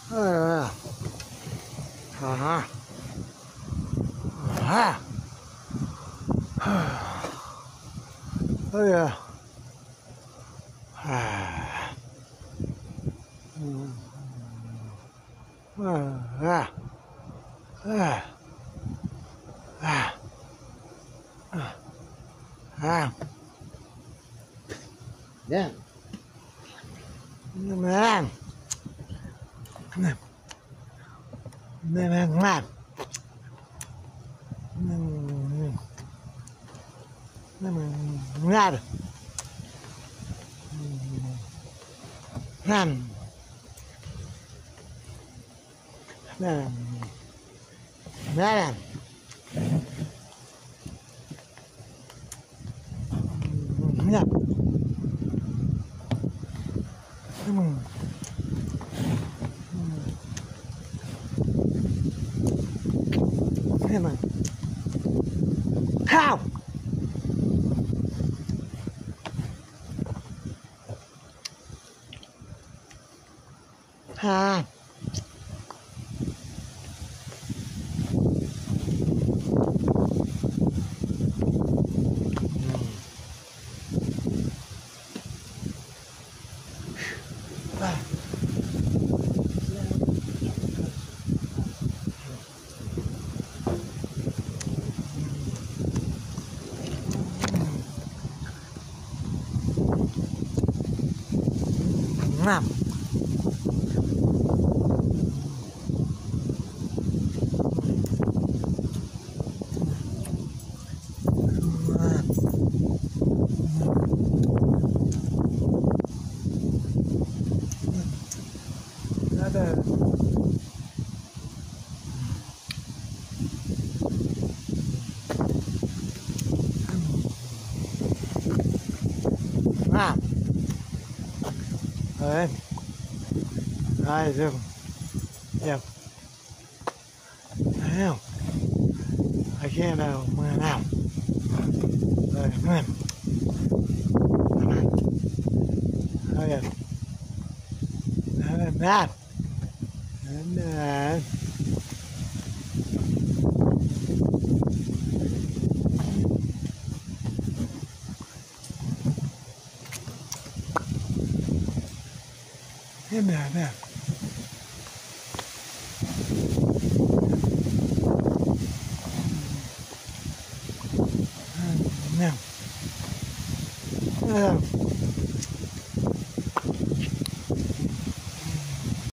Ah, ah, ah. Oh yeah. Ah. Ah. Ah. Ah. Ah. Yeah. Man. Man. Man. Man. Man. Man. Man. Man. Yeah. Come on. How? Ah. Ngam. Ada. Ngam. Đấy. Đây dừng. Dừng. Thấy không? Ở kia nào mưa nào. Rồi nguyên. Thôi rồi. Đó. Đó. Thế nào nè.